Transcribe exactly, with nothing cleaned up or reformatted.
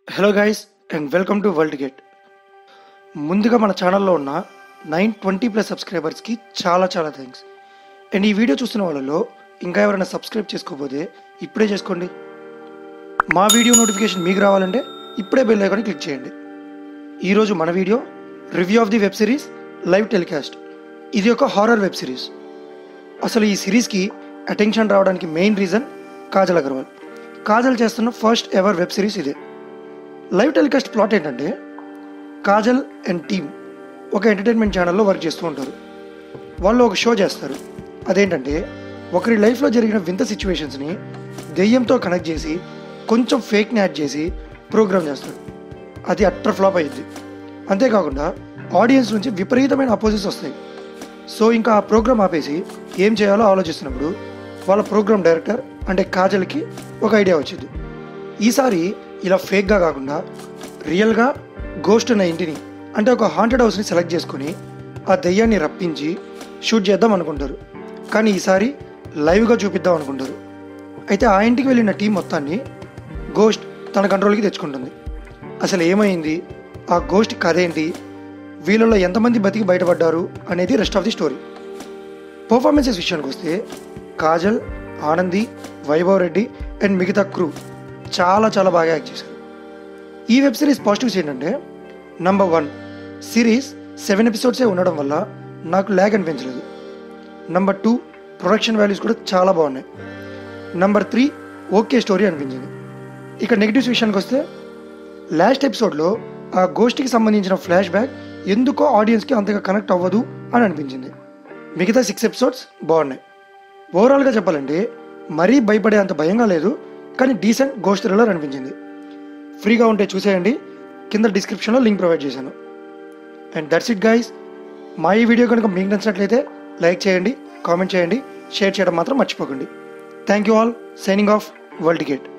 Hello guys and welcome to World Gate. ముందుగా మన ఛానల్లో ఉన్న నైన్ ట్వంటీ ప్లస్ సబ్స్క్రైబర్స్కి చాలా చాలా థ్యాంక్స్. అండ్ ఈ వీడియో చూస్తున్న వాళ్ళలో ఇంకా ఎవరైనా సబ్స్క్రైబ్ చేసుకోకపోతే ఇప్పుడే చేసుకోండి. మా వీడియో నోటిఫికేషన్ మీకు రావాలంటే ఇప్పుడే బెల్ ఐకాన్ క్లిక్ చేయండి. ఈరోజు మన video review of the web series live telecast. ఇది ఒక హారర్ వెబ్ సిరీస్. అసలు ఈ సిరీస్కి అటెన్షన్ రావడానికి మెయిన్ రీజన్ కాజల్ అగర్వాల్. కాజల్ చేస్తున్న ఫస్ట్ ఎవర్ వెబ్ సిరీస్ ఇదే. లైవ్ టెలికాస్ట్ ప్లాట్ ఏంటంటే కాజల్ అండ్ టీమ్ ఒక ఎంటర్టైన్మెంట్ ఛానల్లో వర్క్ చేస్తూ ఉంటారు. వాళ్ళు ఒక షో చేస్తారు. అదేంటంటే ఒకరి లైఫ్లో జరిగిన వింత సిచ్యువేషన్స్ని దెయ్యంతో కనెక్ట్ చేసి కొంచెం ఫేక్ని యాడ్ చేసి ప్రోగ్రామ్ చేస్తారు. అది అట్టర్ ఫ్లాప్ అయ్యింది. అంతేకాకుండా ఆడియన్స్ నుంచి విపరీతమైన అపోజిట్స్ వస్తాయి. సో ఇంకా ఆ ప్రోగ్రామ్ ఆపేసి ఏం చేయాలో ఆలోచిస్తున్నప్పుడు వాళ్ళ ప్రోగ్రామ్ డైరెక్టర్ అంటే కాజల్కి ఒక ఐడియా వచ్చింది. ఈసారి ఇలా ఫేక్గా కాకుండా రియల్గా గోస్ట్ ఉన్న ఇంటిని అంటే ఒక హాంటెడ్ హౌస్ని సెలెక్ట్ చేసుకొని ఆ దెయ్యాన్ని రప్పించి షూట్ చేద్దాం అనుకుంటారు. కానీ ఈసారి లైవ్గా చూపిద్దాం అనుకుంటారు. అయితే ఆ ఇంటికి వెళ్ళిన టీం మొత్తాన్ని గోస్ట్ తన కంట్రోల్కి తెచ్చుకుంటుంది. అసలు ఏమైంది, ఆ గోస్ట్ కథ ఏంటి, వీళ్ళలో ఎంతమంది బతికి బయటపడ్డారు అనేది rest of the story. Performances విషయానికి వస్తే కాజల్, ఆనంది, వైభవ్ రెడ్డి అండ్ మిగతా క్రూ చాలా చాలా బాగా యాక్ట్ చేశారు. ఈ వెబ్ సిరీస్ పాజిటివ్స్ ఏంటంటే నంబర్ వన్, సిరీస్ సెవెన్ ఎపిసోడ్సే ఉండడం వల్ల నాకు ల్యాగ్ అనిపించలేదు. నంబర్ టూ, ప్రొడక్షన్ వాల్యూస్ కూడా చాలా బాగున్నాయి. నంబర్ త్రీ, ఓకే స్టోరీ అనిపించింది. ఇక నెగిటివ్స్ విషయానికి వస్తే లాస్ట్ ఎపిసోడ్లో ఆ గోష్ఠికి సంబంధించిన ఫ్లాష్ బ్యాక్ ఎందుకో ఆడియన్స్కి అంతగా కనెక్ట్ అవ్వదు అని అనిపించింది. మిగతా సిక్స్ ఎపిసోడ్స్ బాగున్నాయి. ఓవరాల్గా చెప్పాలంటే మరీ భయపడే అంత భయంగా లేదు, కానీ డీసెంట్ గోస్ట్ థ్రిల్లర్ అనిపించింది. ఫ్రీగా ఉంటే చూసేయండి, కింద డిస్క్రిప్షన్లో లింక్ ప్రొవైడ్ చేశాను. And that's it guys. మా ఈ వీడియో కనుక మీకు నచ్చినట్లయితే లైక్ చేయండి, కామెంట్ చేయండి, షేర్ చేయడం మాత్రం మర్చిపోకండి. Thank you all. Signing off World gate.